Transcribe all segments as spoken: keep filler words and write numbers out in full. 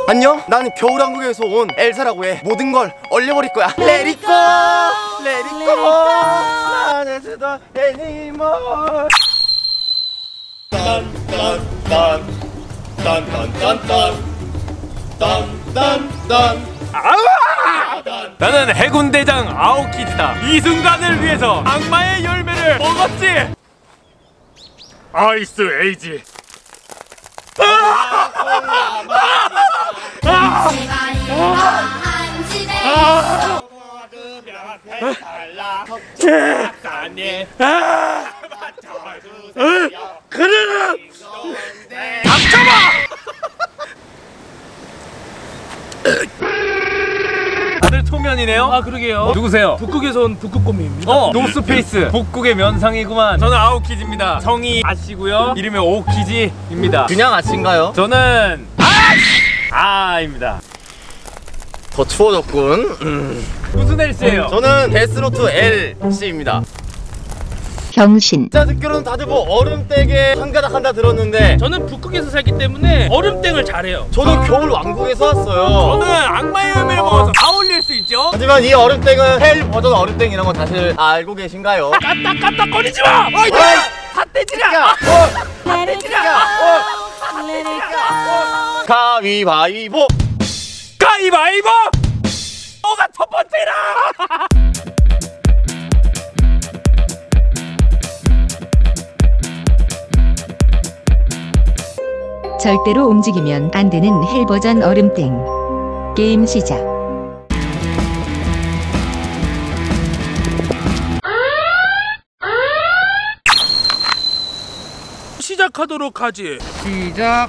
안녕, 난 겨울왕국에서 온 엘사라고 해. 모든 걸 얼려버릴 거야. Let it go, let it go. 나는 수도 anymore. 딴딴딴딴딴딴딴딴딴. 나는 해군대장 아오키즈다. 이 순간을 위해서 악마의 열매를 먹었지. 아이스 에이지. 그래라. 닥쳐봐. 다들 초면이네요. 아 그러게요. 누구세요? 북극에서 온 북극곰입니다. 어, 노스페이스 북극의 면상이구만. 저는 아오키즈입니다. 성이 아씨고요. 이름이 오키즈입니다. 그냥 아씨인가요? 저는 아! 아입니다. 더 추워졌군. 음. 무슨 엘씨예요? 저는 데스노트 엘씨입니다. 병신. 제가 듣기로는 다들 뭐 얼음댁에 한가닥 한다 들었는데 저는 북극에서 살기 때문에 얼음땡을 잘해요. 저도 겨울 왕국에서 왔어요. 저는 악마의 열매를 먹어서 다 올릴 수 있죠? 하지만 이 얼음땡은 헬 버전 얼음땡이라는 건 다들 알고 계신가요? 까딱까딱거리지 마! 어이! 삿대질이야! 삿대질이야! 가위바위보! 가위바위보! 뭐가 첫 번째라! 절대로 움직이면 안 되는 헬 버전 얼음땡. 게임 시작. 시작하도록 하지. 시작.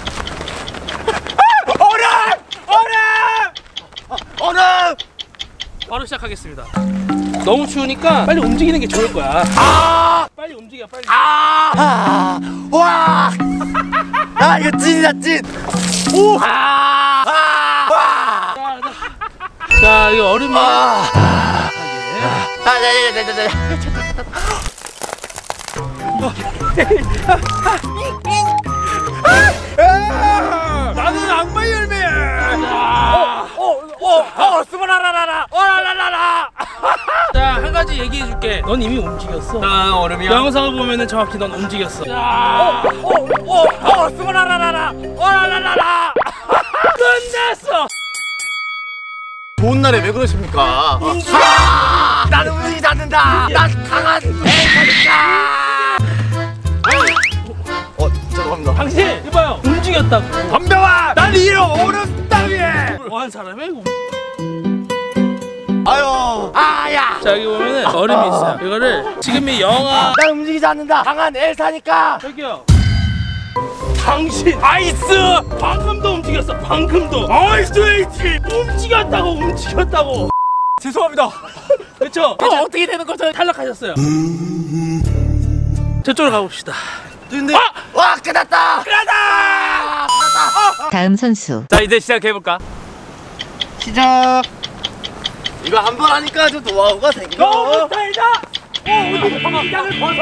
얼음! 얼음! 얼음! 바로 시작하겠습니다. 너무 추우니까 빨리 움직이는 게 좋을 거야. 아! 빨리 움직여, 빨리. 아! 아! 와! 아, 이거 찐이다, 찐! 오! 아! 아! 와! 자, 자. 자, 이거 얼음이. 아! 아, 네, 네, 네, 네, 네. 나는 악마의 열매야! 어, 어, 어, 어, 스모라라라라! 어라라라라! 자, 한 가지 얘기해 줄게. 넌 이미 움직였어. 나 얼음이야. 영상을 보면은 정확히 넌 움직였어. 어, 어, 어, 어, 스모라라라라! 어라라라라! 끝났어! 좋은 날에 왜 그러십니까? 아! 나는 움직이지 않는다! 난 강한 애니까! 어, 죄송합니다. 당신, 이봐요. 움직였다고. 덤벼와! 난 이 얼음 따위에! 뭐한 사람이? 아유, 아야! 자, 여기 보면은 얼음이 있어요. 이거를 지금이 영하. 난 움직이지 않는다! 강한 엘사니까! 저기요. 당신 아이스! 방금도 움직였어. 방금도. 아이스 에이지! 움직였다고, 움직였다고. 죄송합니다. 그렇죠? 어, 어떻게 되는 거죠? 탈락하셨어요. 저쪽으로 가봅시다. 근데, 와, 끝났다! 가자! 다음 선수. 자, 이제 시작해볼까? 시작! 이거 한 번 하니까 좀 노하우가 생겨. 너무 달다! 어, 어디 방향을 벗어!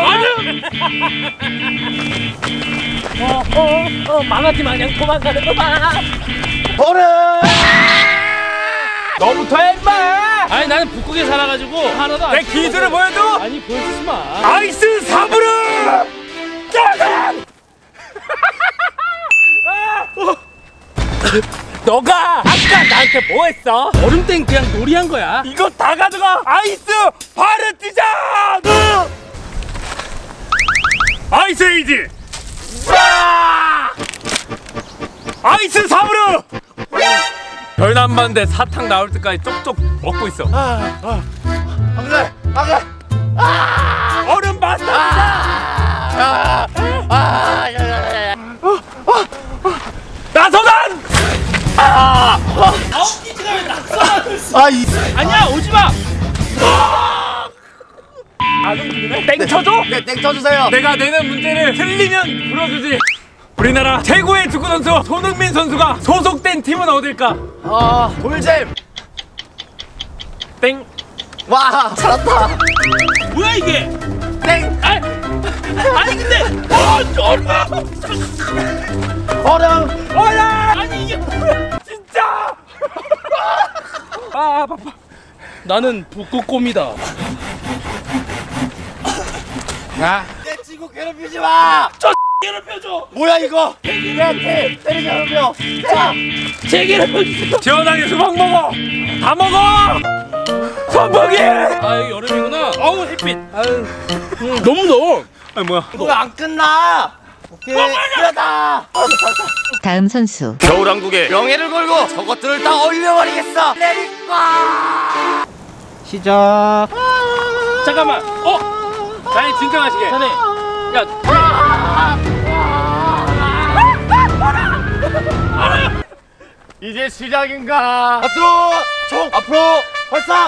어, 어, 어, 망아지 마냥 도망가는 거 봐. 얼음! 너부터 해, 임마! 아니, 나는 북극에 살아가지고 하나도 안. 내 기술을 보여줘! 아니, 보여주지 마. 아이스 사브르! 짜잔! 너가 아까 나한테 뭐 했어? 얼음땡 그냥 놀이한 거야. 이거 다 가져가! 아이스 파르티잔! 아이스 에이지! 아이스 사브르! 별난반대 사탕 나올 때까지 쪽쪽 먹고 있어. 아, 아, 안 그래, 안 그래! 아! 얼음 마스터! 아! 아! 야, 야, 야. 나서단! 아! 아웃기지가 왜 낙서가 됐어? 아, 이. 아니야, 오지 마. 안 움직이네? 땡 쳐줘? 네, 땡 쳐주세요. 내가 내는 문제를 틀리면 불어주지. 우리나라 최고의 축구 선수 손흥민 선수가 소속된 팀은 어딜까? 아, 돌잼. 땡. 와, 잘한다. 뭐야 이게? 땡. 아, 아니 근데 어, 얼마? 얼음. 어라! 아니 이게 뭐야? 아 바빠. 나는 북극곰이다. 아 내 친구 괴롭히지 마. 괴롭혀줘. 뭐야 이거? 내한테 때리게 하며. 자, 제 괴롭혀주세요. 지원하게 수박 먹어. 다 먹어. 선풍기. 아 여기 여름이구나. 아우 햇빛. 아유 음, 너무 더워. 아 뭐야? 이거 안 끝나. 오케이, 그러다. 다음 선수 겨울왕국의 명예를 걸고 저것들을 다 얼려버리겠어. 레리꼬. 시작. 잠깐만. 어? 자네 진정하시게. 자네. 야. 이제 시작인가? 앞으로 총 앞으로 발사.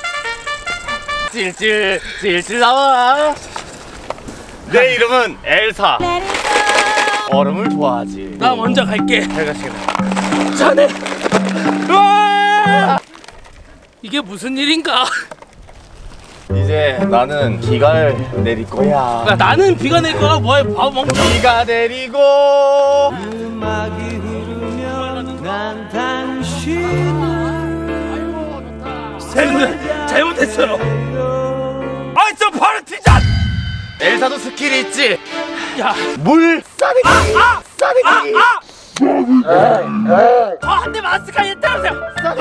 찔찔 찔찔 나와. 내 이름은 엘사. 얼음을 좋아하지. 나 먼저 갈게. 잘 가시게. 자네. 으아! 이게 무슨 일인가? 이제 나는 비가 내릴 거야. 야, 나는 비가 낼 거야. 뭐야 바보 멍청. 비가 내리고 음악이 흐르면 난 당신을 잘못, 잘못했어요. 아이 저 바로 튀자. 엘사도 스킬이 있지. 야, 물 싸대기. 싸대기. 한 대 마스카이 때려주세요.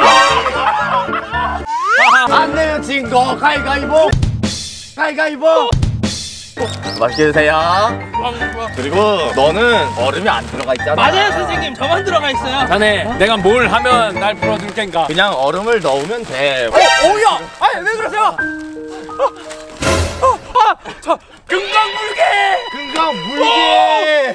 안 내면 진 거 가위가위보. 가위가위보. 맛있게 드세요. 그리고 너는 얼음이 안 들어가 있잖아. 맞아요 선생님. 저만 들어가 있어요. 자네 내가 뭘 하면 날 풀어줄 겐가? 그냥 얼음을 넣으면 돼. 어, 오야! 아니 왜 그러세요? 어, 어, 아, 저 금강물개! 금강 물개.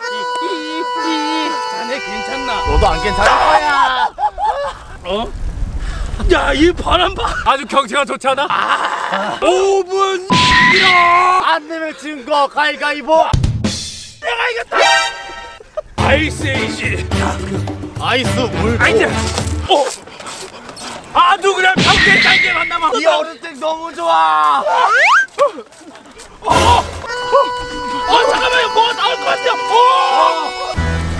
자네 괜찮나? 너도 안 괜찮을 거야. 어? 야, 이 바람 봐. 아주 경치가 좋지 않아? 아, 오 분 이러! 안 내면 진 거 가위가위보. 내가 이겼다. 아이스 에이지. 아이스 물. 아이템! 어! 아주 그냥 평생 단계 만나봐! 이 얼음땡 너무 좋아. 어, 잠깐만요. 뭐가 나올 것 같아요. 어!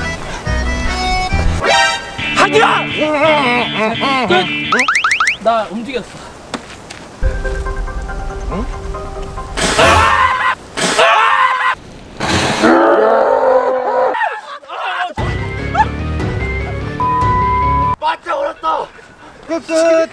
하지마! 끝. 나 움직였어. 맞춰버렸다. 끝끝.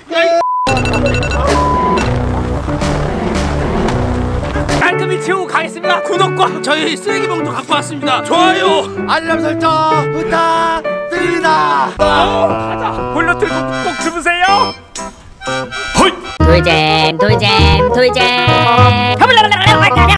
깔끔히 치우고 가겠습니다. 구독과 저희 쓰레기봉도 갖고 왔습니다. 좋아요. 알람 설정 부탁드립니다. 가자. 볼로 들고 꼭 주무세요. 돌잼 돌잼 돌잼